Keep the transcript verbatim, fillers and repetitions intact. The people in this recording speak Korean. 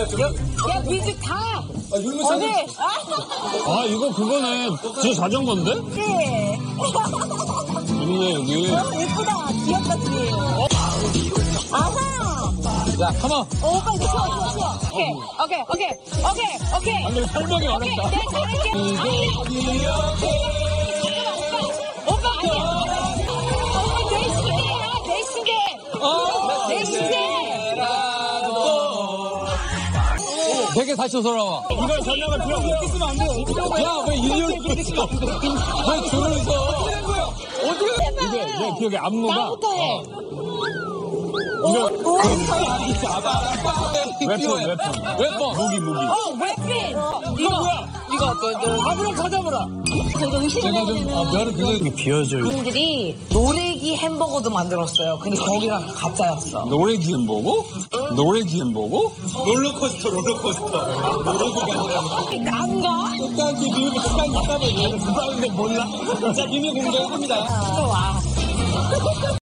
야, 미주 타! 아, 율무 어디? 아, 이거 그거네. 진짜 자전거인데? 네. 있네, 여기. 어, 예쁘다. 귀엽다, 뒤에. 아하! 야, 가만. 어, 오빠 이거 쉬워, 쉬워, 쉬워. 오케이, 오케이, 오케이, 오케이, 오케이. 안 돼, 설명이 오케이, 어렵다. 네, 잘할게. 아니야. 오빠, 아니야. 오빠 내 시계야, 내 시계. 어, 내 시계. 베개 다시 돌아와. 이걸 설명을 필요 없어. 이렇게 쓰면 안 돼요. 야, 왜 일렬로 그렇게 쓰면 안 돼? 왜 줄을 서? 어떻게 된 거야? 어떻게 이게 내 기억에 안무가. 나부터 해. 이거. 오, 웨폰, 웨폰. 웨폰. 무기, 무기. 어, 웨핀. 이거 뭐야? 이거, 그, 그, 밥으로 가져보라. 저희가 의식을 해야 되는. 아, 면은 굉장히 비어져. 분들이 노래기 햄버거도 만들었어요. 근데 거기가 가짜였어. 노래기 햄버거? 노래기 햄버거? 롤러코스터, 롤러코스터. 노래기가 아니라. 깐가? 똑같이 비밀, 똑같이 싸면 얘는 부사인데 몰라. 자, 비밀 공개합니다. 또 와.